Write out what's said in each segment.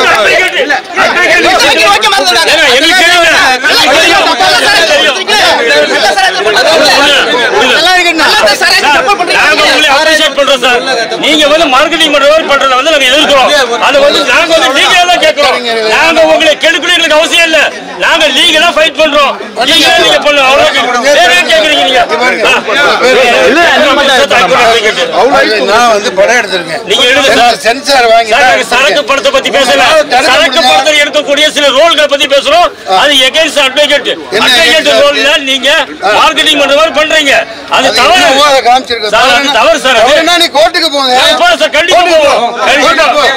நீங்க வந்து மார்க்கெட்டிங் பண்றத வந்து நாங்க எதிர்க்கிறோம். அது வந்து நாங்க வந்து லீகலா தான் கேக்குறோம். நாங்க உங்களை கெடுக்கிறதுக்கு அவசியம் இல்ல. நாங்க லீகலா ஃபைட் பண்றோம். லீகலா நீங்க பண்ணு அவ்வளவு வேற என்ன கேக்குறீங்க நீங்க? இல்ல நான் வந்து படம் எடுத்துர்க்கேன். நீங்க எடுங்க சார். சென்சார் வாங்கி சார் சரக்கு படத்தை பத்தி பேசல. சரக்கு படத்தை எடுக்கக்கூடிய சில ரோல்களை பத்தி பேசுறோம். அது எகைன்ஸ்ட் அட்வொகேட். அட்வொகேட் ரோல்ல நீங்க மார்க்கெட்டிங் பண்ற மாதிரி பண்றீங்க. அது தவறு. அதை காமிச்சிருக்கேன். சார் அது தவறு சார். என்ன நீ கோர்ட்டுக்கு போங்க. சார் கண்டிப்பா போவோம். கண்டிப்பா போவோம்.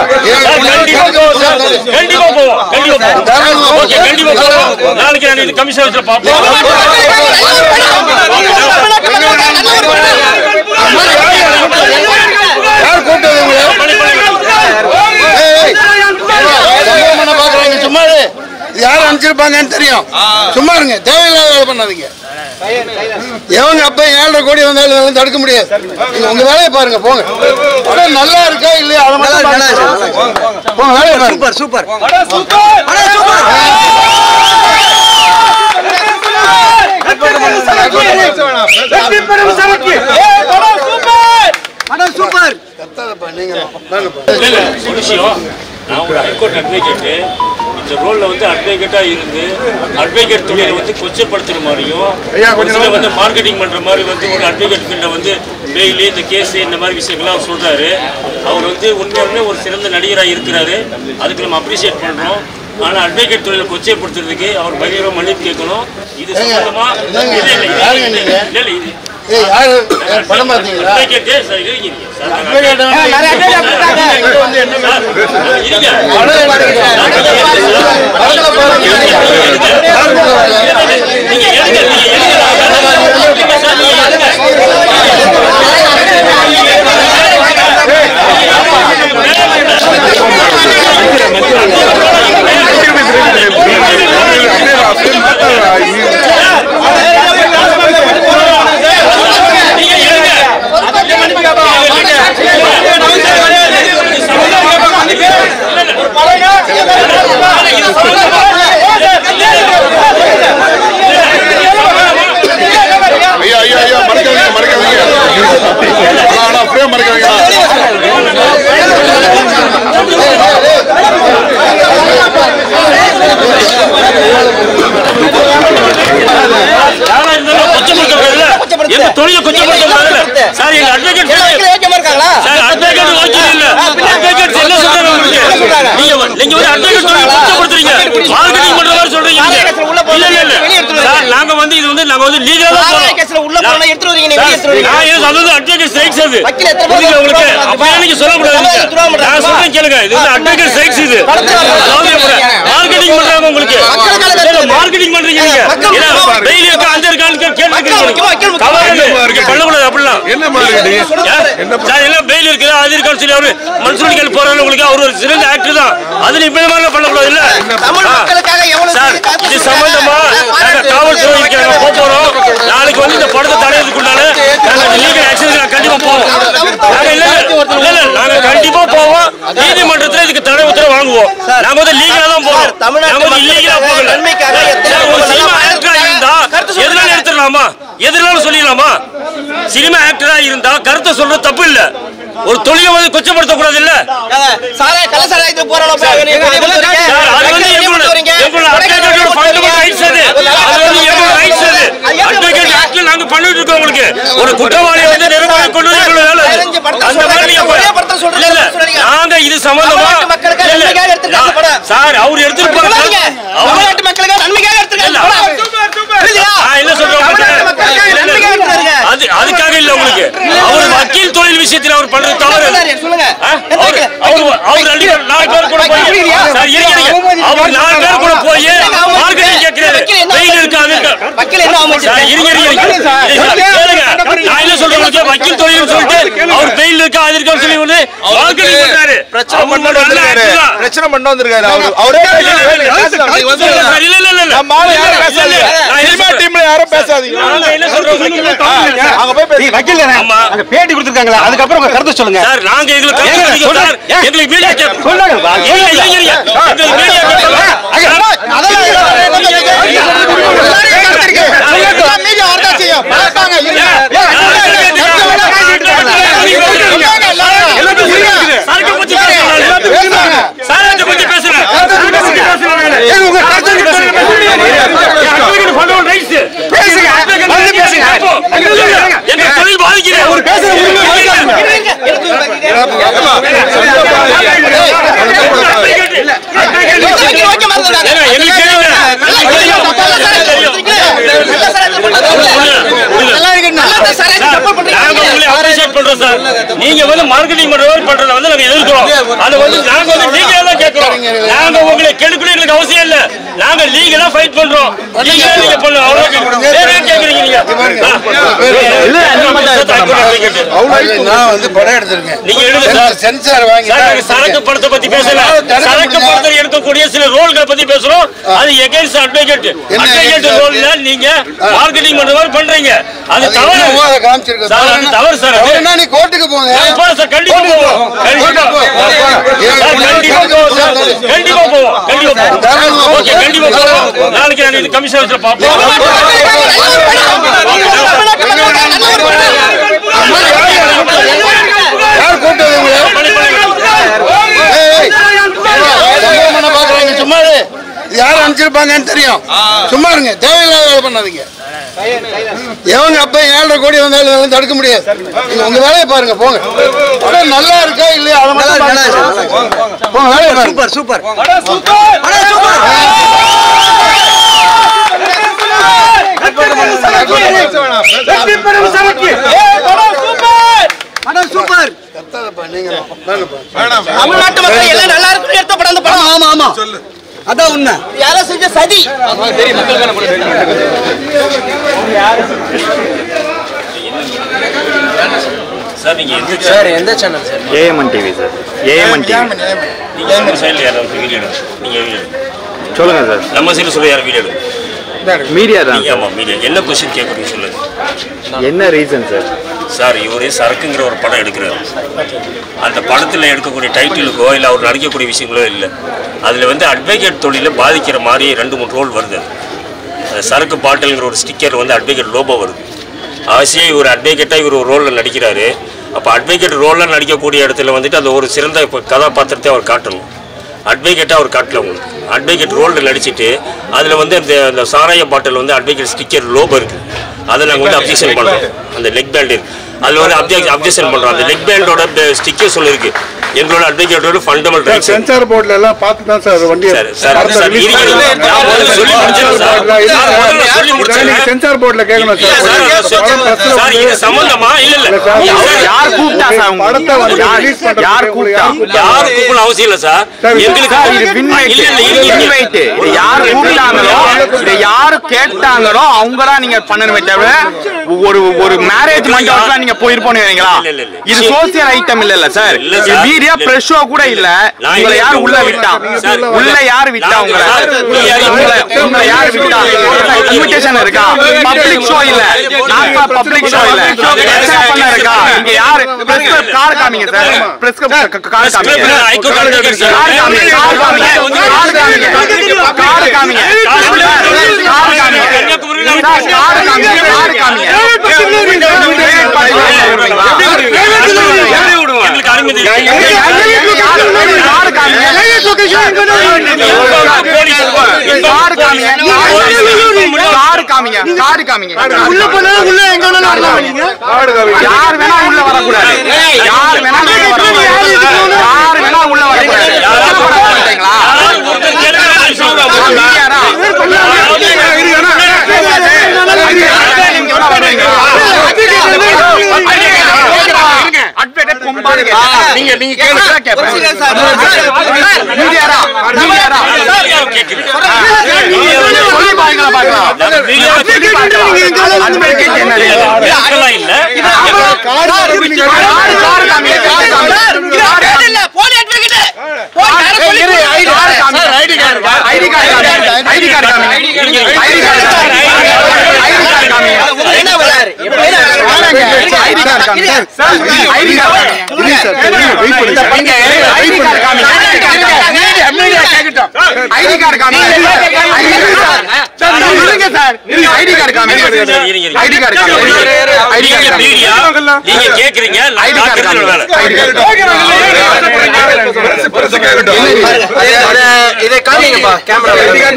கண்டிப்பா போவோம். ஓகே கண்டிப்பா போவோம். நாளைக்கு நான் இந்த கமிஷன் வச்சு பாப்போம். யார் கூட்டது சும்மா யார் அனுப்பிச்சிருப்பாங்கன்னு தெரியும். சும்மா இருங்க. தேவையில்லாத வேலை பண்ணாதீங்க. எவங்க அப்ப 7.5 கோடி வந்தாலும் தடுக்க முடியாது. உங்க வேலையை பாருங்க போங்க. படம் நல்லா இருக்கா இல்லையா அதை மட்டும் போங்க வேலையை பாருங்க. சூப்பர் நான் ஒரு ஹைகோர்ட் அட்வொகேட். இந்த ரோல்ல வந்து அட்வொகேட்டா இருந்து அட்வொகேட் தொழிலை வந்து கொச்சப்படுத்துற மாதிரியும் வந்து மார்க்கெட்டிங் பண்ற மாதிரி வந்து ஒரு அட்வொகேட் ஃபீல்ட வந்து பெயிலி இந்த கேஸ் இந்த மாதிரி விஷயங்கள்லாம் சொல்றாரு. அவர் வந்து உண்மையாலுமே ஒரு சிறந்த நடிகராக இருக்கிறாரு. அதுக்கு நம்ம அப்ரிசியேட் பண்றோம். ஆனா அட்வொகேட் தொழிலை கொச்சைப்படுத்துறதுக்கு அவர் பகிரவ மன்னிப்பு கேட்கணும். இது சம்பந்தமா படம் பார்த்தீங்களா? தொழிலை கொச்சப்படுத்த சார் எங்க அட்வொகேட் சார் அட்வொகேட் ஓகே இல்ல. அட்வொகேட் என்ன சொல்றாங்க நீங்க ஒரு அட்வொகேட் தொழிலை கொச்சப்படுத்துறீங்க. மார்க்கெட்டிங் பண்ற மாதிரி சொல்றீங்க. இல்ல சார் நாங்க வந்து இது வந்து நாங்க வந்து லீகலா தான் போறோம். உள்ள போறோம் எடுத்து வரீங்க. நீங்க எடுத்து வரீங்க. நான் இது அது அட்வொகேட் ஸ்ட்ரைக்ஸ் அது. புரியல உங்களுக்கு? அப்ப நீங்க சொல்ல கூடாது. நான் சொல்றேன் கேளுங்க. இது வந்து அட்வொகேட் ஸ்ட்ரைக்ஸ் இது. மார்க்கெட்டிங் பண்றாங்க உங்களுக்கு. மார்க்கெட்டிங் பண்றீங்க நீங்க. டெய்லி இருக்க அந்த இருக்கான்னு கேளுங்க. பண்ணக்கூடாது அப்படிலாம். என்ன மார்க்கெட்டிங்? சார் எல்லாம் பெயில் இருக்குது அது இருக்கான்னு சொல்லி அவரு மன்சூரிகள் போறாரு உங்களுக்கு. அவர் ஒரு சிறந்த ஆக்டர் தான். அதுல இப்ப மாதிரி பண்ணக்கூடாது இல்ல சார். இது சம்பந்தமா நாங்க காவல்துறை போறோம். நாளைக்கு வந்து இந்த படத்தை தடையதுக்குண்டான நாங்க லீகல் ஆக்ஷன் கண்டிப்பா போவோம். நாங்க இல்ல நாங்க கண்டிப்பா போவோம். நீதிமன்றத்துல இதுக்கு தடை உத்தரவு வாங்குவோம். நாங்க வந்து லீகலா தான் போறோம். நாங்க வந்து இல்லீகலா போகல. ஒரு சினிமா ஆக்டரா இருந்தா எதனால எடுத்துடலாமா? எதனால சொல்லிடலாமா? சினிமா ஆக்டரா இருந்தா கருத்தை சொல்றது தப்பு இல்ல. ஒரு தொழிலை வந்து கொச்சப்படுத்த கூடாது இல்ல. நாங்க பண்ணிட்டு இருக்கோம். உங்களுக்கு ஒரு குற்றவாளியை வந்து நிரூபணை கொண்டு அந்த மாதிரி நாங்க இது சம்பந்தமா சார் அவர் எடுத்துட்டு என்ன சொல்றோம் அதுக்காக இல்ல உங்களுக்கு. அவர் வக்கீல் தொழில் விஷயத்தில் அவர் பண்றது தவறு. அவர் 4 பேர் கூட போய் சார் இருக்கீங்க. அவர் 4 பேர் கூட போய் மார்க்கெட்டிங் கேட்கிறாரு. வெயில் இருக்காது சார் இருங்க நான் என்ன சொல்றேன் வக்கீல் தொழில் சொல்லிட்டு அவர் பெயில் இருக்கா அது இருக்கா சொல்லி வந்து மார்க்கெட்டிங் பண்றாரு. பிரச்சனை பண்ண வந்திருக்காரு. அவரே இல்ல இல்ல இல்ல நம்ம யாரும் பேசாதீங்க. சினிமா டீம்ல யாரும் பேசாதீங்க. நாங்க என்ன சொல்றோம் அங்க போய் வக்கீல் அங்க பேட்டி கொடுத்திருக்காங்களா அதுக்கு அப்புறம் உங்க கருத்து சொல்லுங்க சார். நாங்க எங்களுக்கு சார் எங்களுக்கு மீடியா கேப் சொல்லுங்க எங்களுக்கு மீடியா கேப் அதெல்லாம் மீடியா வரதா செய்யும் பாப்பாங்க இல்ல சரக்கு பத்தி பேசுறாங்க சரக்கு பத்தி பேசுறாங்க உங்க கருத்து பேசுங்க அட்வொகேட் ஃபண்டமெண்டல் ரைட்ஸ் பேசுங்க வந்து பேசுங்க என்ன தொழில் பாதிக்குது ஒரு பேசுற உரிமை நீங்க வந்து மார்க்கெட்டிங் பண்றத வந்து நாங்க எதிர்க்கிறோம். அது வந்து நாங்க வந்து லீகலா தான் கேக்குறோம். நாங்க உங்களை கெடுக்கணும் எங்களுக்கு அவசியம் இல்ல. நாங்க லீகலா ஃபைட் பண்றோம். லீகலா நீங்க பண்ணணும் அவ்வளவு வேற என்ன கேக்குறீங்க நீங்க? இல்ல நான் வந்து படம் எடுத்திருக்கேன். நீங்க எடுங்க சார். சென்சார் வாங்கி சரக்கு படத்தை பத்தி பேசல. சரக்கு படத்தை எடுக்கக்கூடிய சில ரோல்களை பத்தி பேசுறோம். அது எகைன்ஸ்ட் அட்வொகேட் ரோல்ல நீங்க மார்க்கெட்டிங் பண்ற மாதிரி பண்றீங்க. அது தவறு. காமிச்சிருக்கேன் சார். அது தவறு சார். என்ன நீ கோர்ட்டுக்கு போங்க. போறோம் சார். கண்டிப்பா போவோம். கண்டிப்பா போவோம். கண்டிப்பா போவோம். ஓகே கண்டிப்பா போவோம். நாளைக்கு நான் இந்த கமிஷனர்ல பாப்போம். யார் கூட்டது சும்மா யார் அனுப்பிச்சிருப்பாங்கன்னு தெரியும். சும்மா இருங்க. தேவையில்லாத வேலை பண்ணாதீங்க. எவங்க அப்ப 7.5 கோடி வந்தாலும் தடுக்க முடியாது. உங்க வேலையை பாருங்க போங்க. படம் நல்லா இருக்கா இல்லையா அதை மட்டும் போங்க வேலையை பாருங்க. சூப்பர் சூப்பர் தமிழ்நாட்டு மக்கள் எல்லாம் நல்லா இருக்கு எடுத்த படம் அந்த படம். ஆமா ஆமா அதான் உண்மை. யாரோ செஞ்ச சதி சார். நீங்க சார் எந்த channel sir? AMN TV sir. AMN TV. நீங்க நம்ம சைடுல யாராவது வீடியோ எடுங்க. நீங்க வீடியோ சொல்லுங்க சார். நம்ம சைடுல சொல்ல யார் வீடியோ எடுங்க. மீடியா தான். ஆமா மீடியா. என்ன கொஸ்டின் கேக்குறீங்க சொல்லுங்க. என்ன ரீசன் சார்? சார் இவரே சரக்குங்கிற ஒரு படம் எடுக்கிறாரு. அந்த படத்தில் எடுக்கக்கூடிய டைட்டிலுக்கோ இல்லை அவர் நடிக்கக்கூடிய விஷயங்களோ இல்லை. அதில் வந்து அட்வொகேட் தொழிலை பாதிக்கிற மாதிரி 2-3 ரோல் வருது. அந்த சரக்கு பாட்டிலுங்கிற ஒரு ஸ்டிக்கர் வந்து அட்வொகேட் லோபோ வருது. அவசியம் இவர் அட்வொகேட்டாக இவர் ஒரு ரோலில் நடிக்கிறாரு. அப்போ அட்வொகேட் ரோலில் நடிக்கக்கூடிய இடத்துல வந்துட்டு அந்த ஒரு சிறந்த கதாபாத்திரத்தை அவர் காட்டணும். அட்வொகேட்டாக அவர் காட்டல உங்களுக்கு. அட்வொகேட் ரோலில் நடிச்சுட்டு அதில் வந்து அந்த சாராய பாட்டில் வந்து அட்வொகேட் ஸ்டிக்கர் லோபோ இருக்குது. அதை நாங்கள் வந்து அப்ஜெக்ஷன் பண்ணுறோம். அந்த லெக் பேண்ட் அதில் வந்து அப்ஜெக்ஷன் பண்ணுறோம். அந்த லெக் பேண்டோட ஸ்டிக்கர் சொல்லிருக்கு எங்களோட அட்வொகேட்டோட ஃபண்டமெண்டல் ரைட்ஸ். சென்சார் போர்ட்ல எல்லாம் பார்த்து தான் சார் வண்டி சார் சொல்லி முடிச்சேன் சார். சொல்லி முடிச்சேன். சென்சார் போர்ட்ல கேட்கணும் சார். இது சம்பந்தமா இல்ல இல்ல யார் கூப்பிட்டா சார்? படத்தை வந்து ரிலீஸ் பண்ற யார் கூப்பிட்டா? யார் கூப்பிட அவசியம் இல்ல சார். எங்களுக்கு இது வின்வைட். இது யார் கூப்பிட்டாங்களோ இது யார் கேட்டாங்களோ அவங்க தான் நீங்க பண்ணணுமே தவிர ஒரு மேரேஜ் மண்டபத்துல நீங்க போயிருப்போன்னு நினைக்கிறீங்களா? இது சோசியல் ஐட்டம் இல்ல சார். மீடியா பிரஸ் ஷோ கூட இல்ல. உங்களை யார் உள்ள விட்டா? உள்ள யார் விட்டா? உங்களை யார் விட்டா? இன்விடேஷன் இருக்கா? பப்ளிக் ஷோ இல்ல. நார்மலா பப்ளிக் ஷோ இல்ல. பிரச்சனை பண்ண இருக்கா? இங்க யாரு பிரஸ் கார்டு காமிங்க சார். பிரஸ் கார்டு காமிங்க. கார்டு காமிங்க. கார்டு காமிங்க. கார்டு காமிங்க. கார்டு காமிங்க. உள்ள போனா உள்ள எங்க யார் வேணா உள்ள வரக்கூடாது. யார் வேணா உள்ள வரக்கூடாது. யார் வேணா உள்ள வரக்கூடாது. நீங்க கேளுங்க. இதை காமிங்கப்பா கேமரா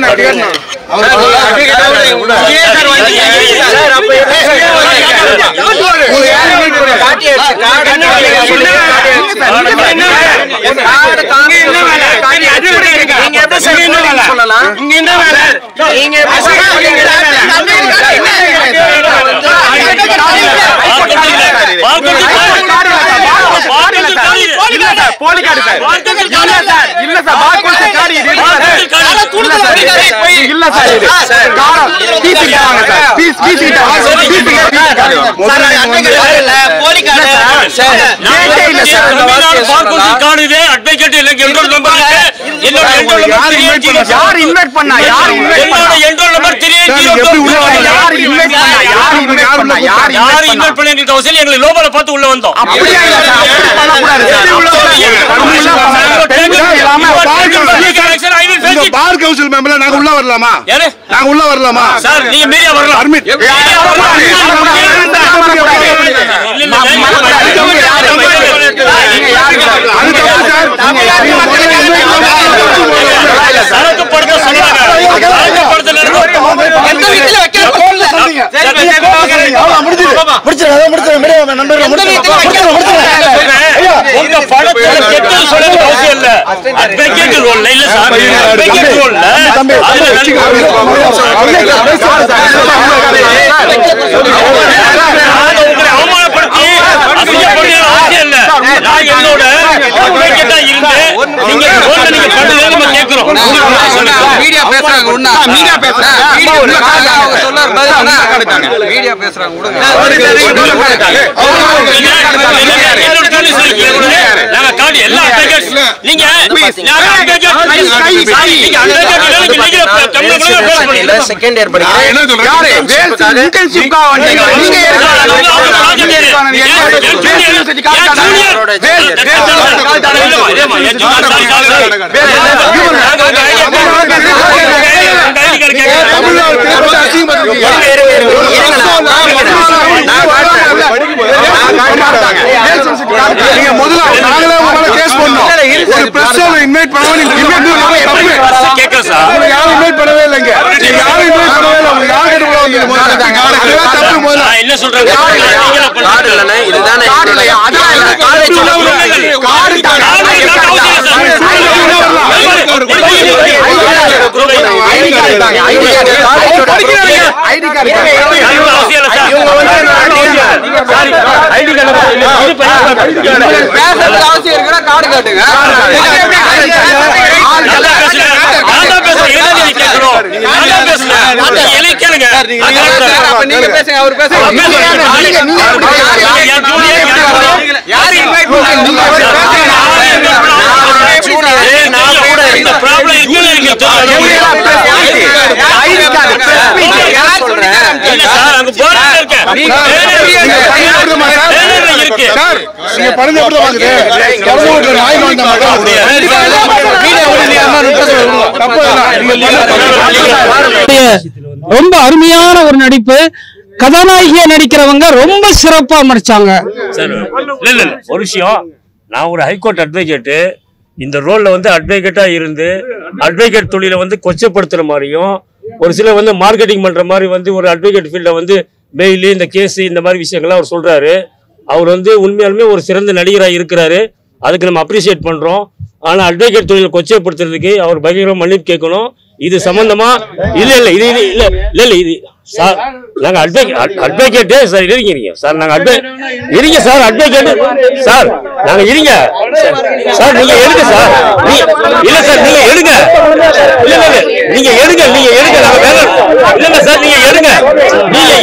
பார் கவுன்சில் மெம்பர்ல நாங்க உள்ள வரலாமா? நாங்க உள்ள வரலாமா சார்? நீங்க மீடியா வரலாம். பர்மிட் செகண்ட் இயர் என்ன சொல்றாங்க? ரொம்ப அருமையான ஒரு நடிப்பு. கதாநாயகியா நடிக்கிறவங்க ரொம்ப சிறப்பா நடிச்சாங்க. ஒரு விஷயம், நான் ஒரு ஹைகோர்ட் அட்வொகேட்டு, இந்த ரோல்ல வந்து அட்வொகேட்டா இருந்து அட்வொகேட் தொழிலை வந்து கொச்சப்படுத்துற மாதிரியும், ஒரு சில வந்து மார்க்கெட்டிங் பண்ற மாதிரி வந்து ஒரு அட்வொகேட் ஃபீல்ட வந்து பெயிலு இந்த கேஸ் இந்த மாதிரி விஷயங்கள்லாம் அவர் சொல்றாரு. அவர் வந்து உண்மையாலுமே ஒரு சிறந்த நடிகராக இருக்கிறாரு, அதுக்கு நம்ம அப்ரிசியேட் பண்றோம். ஆனால் அட்வொகேட் தொழிலை கொச்சப்படுத்துறதுக்கு அவர் பகிரங்க மன்னிப்பு கேட்கணும். இது சம்பந்தமா இல்ல இது சார் நாங்க அட்வொகேட் சார் இருங்க சார் நாங்க இருங்க சார் அட்வொகேட் சார் நாங்க இருங்க சார் நீங்க எடுங்க சார் இல்ல சார் நீங்க எடுங்க நீங்க எடுங்க நாங்க வேற இல்ல சார் நீங்க எடுங்க நீங்க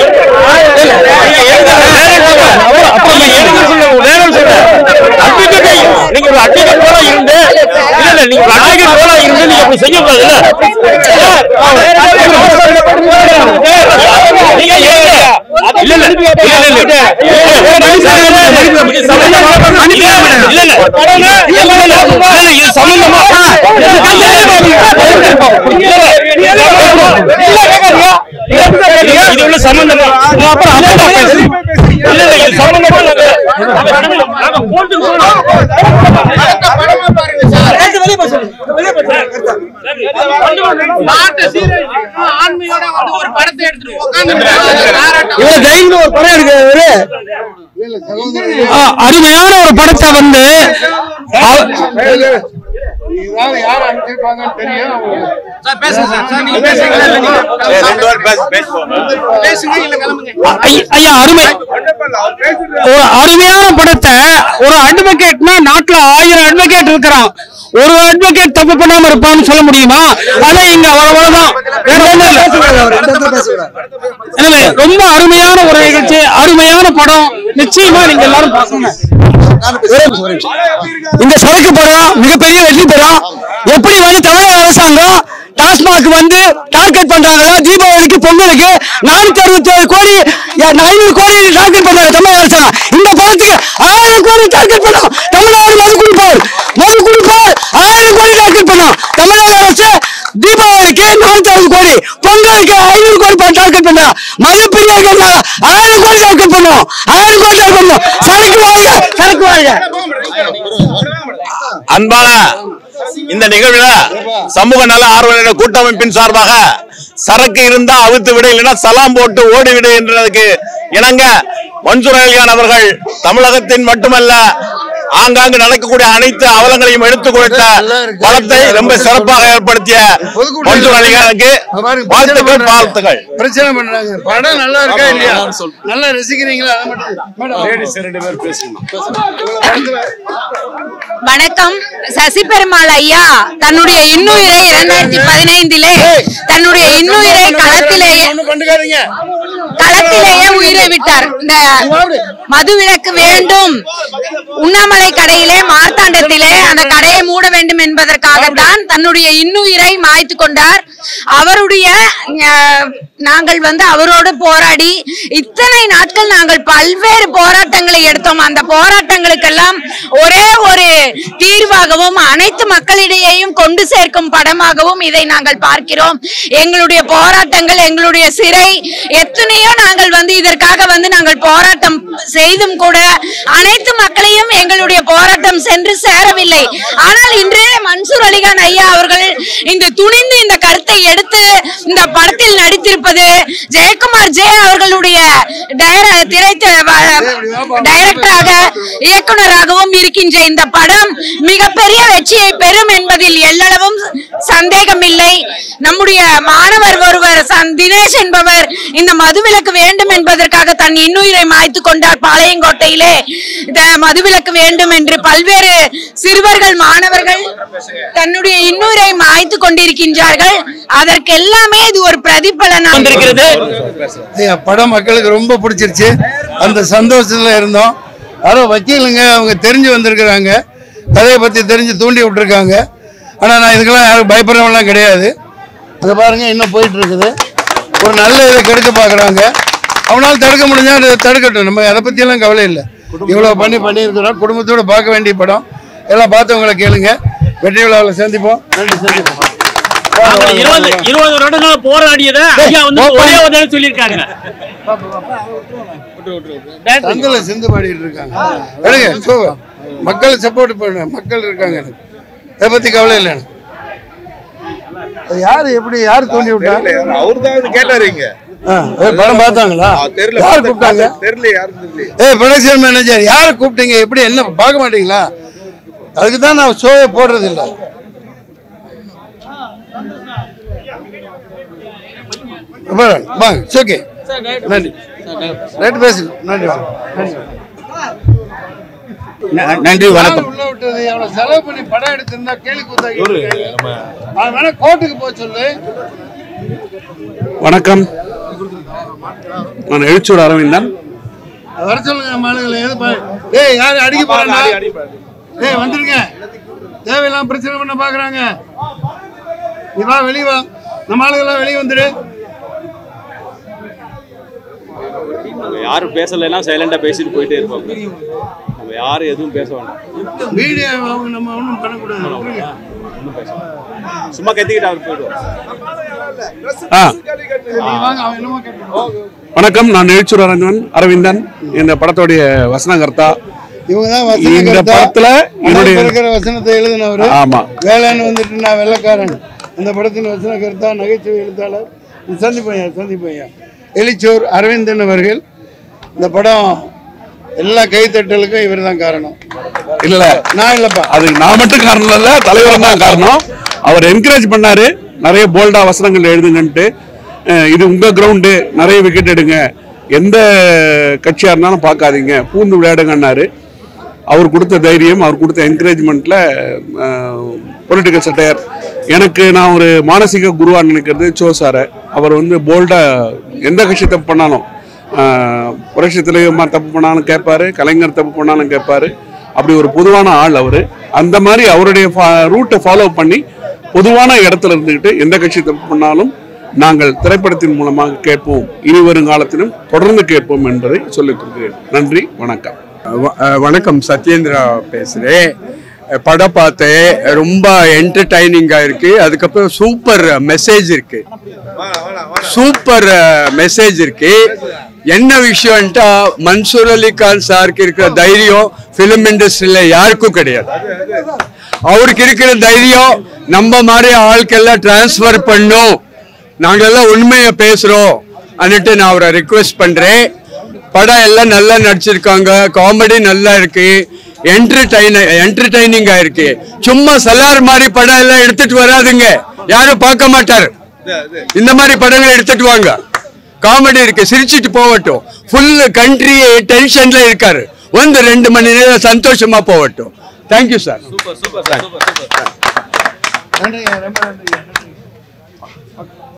நீங்க ஒரு அட்வொகேட் போல இருந்து இல்ல நீங்க ஒரு அட்வொகேட் போல இருந்து நீங்க அப்படி செய்ய கூடாதுல்ல சம்பந்தமா அருமையான ஒரு படத்தை வந்து யார் அனுப்பிச்சிருப்பாங்கன்னு தெரியும். ஐயா அருமையான படத்தை ஒரு அட்வொகேட்னா நாட்டுல 1000 அட்வொகேட் இருக்கிறான், ஒரு அட்வொகேட் தப்பு பண்ணாம இருப்பான்னு சொல்ல முடியுமா? ஆனா இங்க அவ்வளவுதான். எனவே ரொம்ப அருமையான ஒரு நிகழ்ச்சி, அருமையான படம். நிச்சயமா நீங்க எல்லாரும் பார்க்கணும். இந்த சரக்கு படம் மிகப்பெரிய வெற்றி பெறும். எப்படி வந்து தமிழக அரசாங்கம் டாஸ்மாக் வந்து டார்கெட் பண்றாங்களா? தீபாவளிக்கு பொங்கலுக்கு 467 கோடி 500 கோடி டார்கெட் பண்றாங்க தமிழக அரசாங்கம். இந்த படத்துக்கு 1000 கோடி டார்கெட் பண்ணோம். தமிழ்நாடு மது குடிப்போர் 1000 கோடி டார்கெட் பண்ணோம். தமிழக அரசு தீபாவளிக்கு 460 கோடி, பொங்கலுக்கு 500 கோடி டார்கெட் பண்ணா, மது பிரியார்கள் 1000 கோடி டார்கெட் பண்ணோம். 1000 கோடி டார்கெட் பண்ணோம். சரக்கு வாழ்க. அன்பான இந்த நிகழ்வுல சமூக நல ஆர்வலர் கூட்டமைப்பின் சார்பாக சரக்கு இருந்தா அவித்து விட, இல்லைன்னா சலாம் போட்டு ஓடிவிடு என்றதுக்கு இணங்க மன்சூர் அலிகான் அவர்கள் தமிழகத்தின் மட்டுமல்ல ஆங்காங்கு நடக்கக்கூடிய அனைத்து அவலங்களையும் எடுத்துக் கொடுத்த படத்தை ரொம்ப சிறப்பாக ஏற்படுத்திய மன்சூர் அலிகானுக்கு வாழ்த்துக்கள். பிரச்சனை பண்றாங்க. படம் நல்லா இருக்கா இல்லையா? நல்லா ரசிக்கிறீங்களா? வணக்கம். சசி பெருமாள் ஐயா தன்னுடைய இன்னுயிரை 2015 தன்னுடைய இன்னுயிரை களத்திலேயே உயிரை விட்டார். இந்த மதுவிலக்கு வேண்டும், உண்ணாமலை கடையிலே மார்த்தாண்டத்திலே அந்த கடையை மூட வேண்டும் என்பதற்காகத்தான் தன்னுடைய இன்னுயிரை மாய்த்து கொண்டார். அவருடைய நாங்கள் வந்து அவரோடு போராடி இத்தனை நாட்கள் நாங்கள் பல்வேறு போராட்டங்களை எடுத்தோம். அந்த போராட்டங்களுக்கெல்லாம் ஒரே ஒரு தீர்வாகவும் அனைத்து மக்களிடையேயும் கொண்டு சேர்க்கும் படமாகவும் இதை நாங்கள் பார்க்கிறோம். எங்களுடைய போராட்டங்கள், எங்களுடைய சிறை எத்தனையோ நாங்கள் வந்து இதற்காக வந்து நாங்கள் போராட்டம் செய்தும் கூட அனைத்து மக்களையும் எங்களுடைய போராட்டம் சென்று சேரவில்லை. ஆனால் இன்று மன்சூர் அலிகான் ஐயா அவர்கள் இந்த துணிந்து இந்த கருத்தை எடுத்து இந்த படத்தில் நடித்திருப்பது, ஜெயக்குமார் ஜே அவர்களுடைய டைரக்டராக இயக்குனராகவும் இருக்கின்ற இந்த படம் மிகப்பெரிய வெற்றியை பெறும் என்பதில் எல்லளவும் சந்தேகம் இல்லை. நம்முடைய மாணவர் ஒருவர் தினேஷ் என்பவர் இந்த மதுவிலக்கு வேண்டும் என்பதற்காக தன் இன்னுயிரை மாய்த்து கொண்டார். பாளையங்கோட்டையிலே மதுவிலக்கு வேண்டும் என்று பல்வேறு சிறுவர்கள் மாணவர்கள் தன்னுடைய இன்னுயிரை மாய்த்து கொண்டிருக்கின்றார்கள். அதற்கெல்லாமே இது ஒரு பிரதிபலனாக வந்திருக்கிறது. படம் மக்களுக்கு ரொம்ப பிடிச்சிருச்சு. அந்த சந்தோஷத்துல இருந்தோம். யாரோ வக்கீலுங்க அவங்க தெரிஞ்சு வந்திருக்கிறாங்க, கதையை பத்தி தெரிஞ்சு தூண்டி விட்டுருக்காங்க. ஆனா நான் இதுக்கெல்லாம் யாரும் பயப்படுறவங்களாம் கிடையாது. அதை பாருங்க இன்னும் போயிட்டு இருக்குது. ஒரு நல்ல இதை கெடுக்க பாக்குறாங்க. அவனால தடுக்க முடிஞ்சா தடுக்கட்டும். நம்ம அதை பத்தி எல்லாம் கவலை இல்லை. இவ்வளவு பண்ணியிருக்கிறோம். குடும்பத்தோட பார்க்க வேண்டிய படம். எல்லாம் பார்த்தவங்களை கேளுங்க. வெற்றி விழாவில் சந்திப்போம். நன்றி. சந்திப்போம். 20 வருடங்கள் போராடியதை ஐயா வந்து ஒரே ஒரு சொல்லியிருக்காங்க. சிந்து பாடிட்டு இருக்காங்க. மக்கள் சப்போர்ட் பண்ண மக்கள் இருக்காங்க. எனக்கு அதை பத்தி கவலை இல்லை. யாரு எப்படி யாரு தோண்டி விட்டாங்க? அவர்தான் கேட்டாருங்க. படம் பார்த்தாங்களா? யாரு கூப்பிட்டாங்க? ப்ரொடக்ஷன் மேனேஜர் யாரு கூப்பிட்டீங்க? எப்படி என்ன பார்க்க மாட்டீங்களா? அதுக்குதான் நான் ஷோவை போடுறது இல்லை. ஓகே நன்றி ரைட் பேசு நன்றி நன்றி வணக்கம். உள்ள விட்டது எவ்வளவு செலவு பண்ணி படம் எடுத்திருந்தா கேள்வி கூத்தாக்கி வேணா கோர்ட்டுக்கு போக சொல்லு. வணக்கம், நான் எழுச்சூர் அரவிந்தன். வர சொல்லுங்க நம்ம ஆளுகளை. ஏய் யாரு அடிக்க போறா? ஏய் வந்துருங்க, தேவையில்லாம பிரச்சனை பண்ண பாக்குறாங்க. நீ வா, வெளியே வா, நம்ம ஆளுகெல்லாம் வெளியே வந்துடு. யாரும் பேசலைன்னா சைலண்டா பேசிட்டு போயிட்டே இருப்பாங்க. நம்ம யாரும் எதுவும் பேச வேண்டாம். மீடியா நம்ம ஒன்றும் பண்ணக்கூடாது. சும்மா கத்திக்கிட்டு அவர் போயிடுவோம். வணக்கம், நான் எழுச்சூர் அரவிந்தன். இந்த படத்தோடைய வசனகர்த்தா. இந்த படத்துல வசனத்தை எழுதினவரு. ஆமா, வேலைன்னு வந்துட்டு நான் வெள்ளக்காரன். அந்த படத்தின் வசனகர்த்தா, நகைச்சுவை எழுத்தாளர் சந்திப்பையா எழுச்சூர் அரவிந்தன் அவர்கள். இந்த படம் எல்லா கைத்தட்டலுக்கும் இவர் தான் காரணம். இல்ல நான் இல்லப்பா, அதுக்கு நான் மட்டும் காரணம் இல்ல, தலைவர் தான் காரணம். அவர் என்கரேஜ் பண்ணாரு, நிறைய போல்டா வசனங்கள் எழுதுங்கன்ட்டு. இது உங்க கிரவுண்டு, நிறைய விக்கெட் எடுங்க, எந்த கட்சியா இருந்தாலும் பார்க்காதீங்க, பூந்து விளையாடுங்கன்னாரு. அவர் கொடுத்த தைரியம், அவர் கொடுத்த என்கரேஜ்மெண்ட்ல பொலிட்டிக்கல் சட்டையர் எனக்கு நான் ஒரு மானசீக குருவா நினைக்கிறது சோ சாரை. அவர் போல்டா எந்த கட்சி தப்பு பண்ணாலும், புரட்சி தலைவர் தப்பு பண்ணாலும் கேட்பாரு, கலைஞர் தப்பு பண்ணாலும் கேட்பாரு. அப்படி ஒரு பொதுவான ஆள் அவரு. அந்த மாதிரி அவருடைய ரூட்டை ஃபாலோ பண்ணி பொதுவான இடத்துல இருந்துக்கிட்டு எந்த கட்சி தப்பு பண்ணாலும் நாங்கள் திரைப்படத்தின் மூலமாக கேட்போம், இனி வருங்காலத்திலும் தொடர்ந்து கேட்போம் என்பதை சொல்லிக் கொடுக்கிறேன். நன்றி, வணக்கம். வணக்கம், சத்யேந்திரா பேசுறேன். படம் பார்த்தேன், ரொம்ப என்டர்டைனிங்கா இருக்கு. அதுக்கப்புறம் சூப்பர் மெசேஜ் இருக்கு, என்ன விஷயம்ட்டா மன்சூர் அலி கான் சாருக்கு இருக்கிற தைரியம் பிலிம் இண்டஸ்ட்ரியில யாருக்கும் கிடையாது. அவருக்கு இருக்கிற தைரியம் நம்ம மாதிரி ஆட்கெல்லாம் டிரான்ஸ்பர் பண்ணும், நாங்கெல்லாம் உண்மையை பேசுறோம் அன்னிட்டு நான் அவரை ரிக்வெஸ்ட் பண்றேன். படம் எல்லாம் நல்லா நடிச்சிருக்காங்க, காமெடி நல்லா இருக்கு, என்டர்டைனிங்கா இருக்கு. சும்மா சலார் மாதிரி படம் எல்லாம் எடுத்துட்டு வராதுங்க, யாரும் பார்க்க மாட்டாரு. இந்த மாதிரி படங்களை எடுத்துட்டு வாங்க, காமெடி இருக்கு, சிரிச்சிட்டு போகட்டும். ஃபுல் கண்ட்ரி டென்ஷன்ல இருக்காரு, 2 மணி நேரம் சந்தோஷமா போகட்டும். Thank you sir. நன்றி, ரொம்ப நன்றி.